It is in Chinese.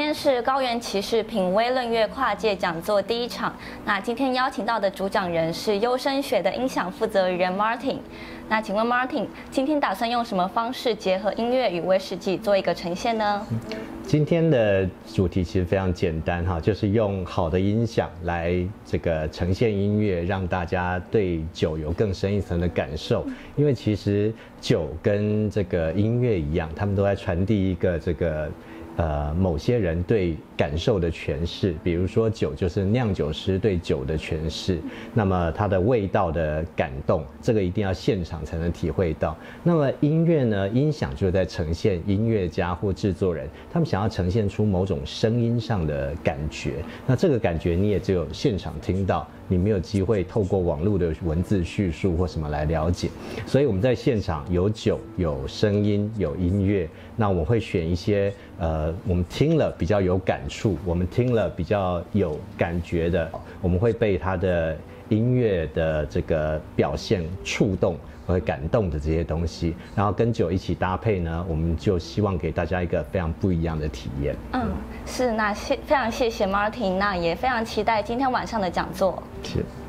天是高原骑士品味论乐跨界讲座第一场。那今天邀请到的主讲人是优声学的音响负责人 Martin。那请问 Martin， 今天打算用什么方式结合音乐与威士忌做一个呈现呢？ 今天的主题其实非常简单哈，就是用好的音响来这个呈现音乐，让大家对酒有更深一层的感受。因为其实酒跟这个音乐一样，他们都在传递一个这个某些人对感受的诠释，比如说酒就是酿酒师对酒的诠释，那么它的味道的感动，这个一定要现场才能体会到。那么音乐呢，音响就是在呈现音乐家或制作人他们想要呈现出某种声音上的感觉，那这个感觉你也只有现场听到，你没有机会透过网络的文字叙述或什么来了解。所以我们在现场有酒、有声音、有音乐，那我们会选一些我们听了比较有感触，我们听了比较有感觉的，我们会被它的音乐的这个表现触动和感动的这些东西，然后跟酒一起搭配呢，我们就希望给大家一个非常不一样的体验。 是，那非常谢谢 Martin， 那也非常期待今天晚上的讲座。 是。